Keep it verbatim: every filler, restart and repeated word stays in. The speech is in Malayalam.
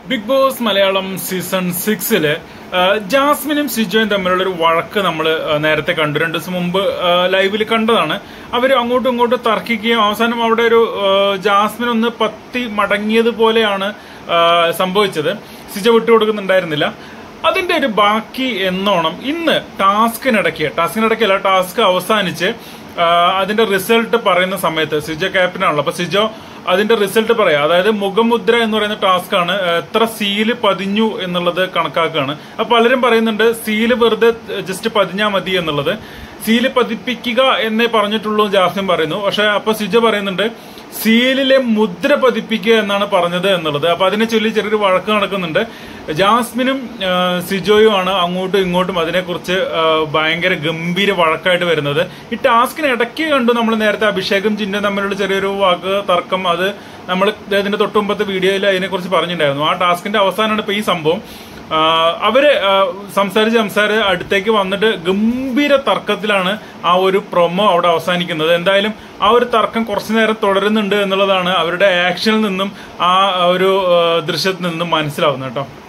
ബിഗ് ബോസ് മലയാളം സീസൺ സിക്സില് ജാസ്മിനും സിജോയും തമ്മിലുള്ള ഒരു വഴക്ക് നമ്മൾ നേരത്തെ കണ്ടു. രണ്ടു ദിവസം മുമ്പ് ലൈവിൽ കണ്ടതാണ്. അവർ അങ്ങോട്ടും ഇങ്ങോട്ടും തർക്കിക്കുകയും അവസാനം അവിടെ ഒരു ജാസ്മിൻ ഒന്ന് പത്തി മടങ്ങിയതുപോലെയാണ് സംഭവിച്ചത്. സിജോ വിട്ടുകൊടുക്കുന്നുണ്ടായിരുന്നില്ല. അതിന്റെ ഒരു ബാക്കി എന്നോണം ഇന്ന് ടാസ്കിനിടയ്ക്ക് ടാസ്കിനിടയ്ക്കല്ല ടാസ്ക് അവസാനിച്ച് അതിന്റെ റിസൾട്ട് പറയുന്ന സമയത്ത് സിജോ ക്യാപ്റ്റനാണല്ലോ. അപ്പൊ സിജോ അതിന്റെ റിസൾട്ട് പറയാം. അതായത് മുഖമുദ്ര എന്ന് പറയുന്ന ടാസ്ക് ആണ്. എത്ര സീല് പതിഞ്ഞു എന്നുള്ളത് കണക്കാക്കുകയാണ്. അപ്പൊ പലരും പറയുന്നുണ്ട് സീല് വെറുതെ ജസ്റ്റ് പതിഞ്ഞാൽ മതി എന്നുള്ളത്. സീല് പതിപ്പിക്കുക എന്നേ പറഞ്ഞിട്ടുള്ളൂ ജാസ്മിൻ പറയുന്നു. പക്ഷെ അപ്പൊ സിജോ പറയുന്നുണ്ട് സീലിലെ മുദ്ര പതിപ്പിക്കുക എന്നാണ് പറഞ്ഞത് എന്നുള്ളത്. അപ്പൊ അതിനെ ചൊല്ലി ചെറിയൊരു വഴക്ക് നടക്കുന്നുണ്ട്. ജാസ്മിനും സിജോയുമാണ് അങ്ങോട്ടും ഇങ്ങോട്ടും അതിനെക്കുറിച്ച് ഭയങ്കര ഗംഭീര വഴക്കായിട്ട് വരുന്നത്. ഈ ടാസ്കിന് ഇടയ്ക്ക് കണ്ടു നമ്മൾ നേരത്തെ അഭിഷേകും ചിന്നും തമ്മിലുള്ള ചെറിയൊരു വാക്ക് തർക്കം. അത് നമ്മൾ ഇതിന്റെ തൊട്ടുമുമ്പത്തെ വീഡിയോയിൽ അതിനെക്കുറിച്ച് പറഞ്ഞിട്ടുണ്ടായിരുന്നു. ആ ടാസ്കിന്റെ അവസാനമാണ് ഇപ്പൊ ഈ സംഭവം. അവര് സംസാരിച്ച് സംസാരിച്ച് അടുത്തേക്ക് വന്നിട്ട് ഗംഭീര തർക്കത്തിലാണ് ആ ഒരു പ്രൊമോ അവിടെ അവസാനിക്കുന്നത്. എന്തായാലും ആ ഒരു തർക്കം കുറച്ചു നേരം തുടരുന്നുണ്ട് എന്നുള്ളതാണ് അവരുടെ ആക്ഷനിൽ നിന്നും ആ ഒരു ദൃശ്യത്തിൽ നിന്നും മനസ്സിലാവുന്നത് കേട്ടോ.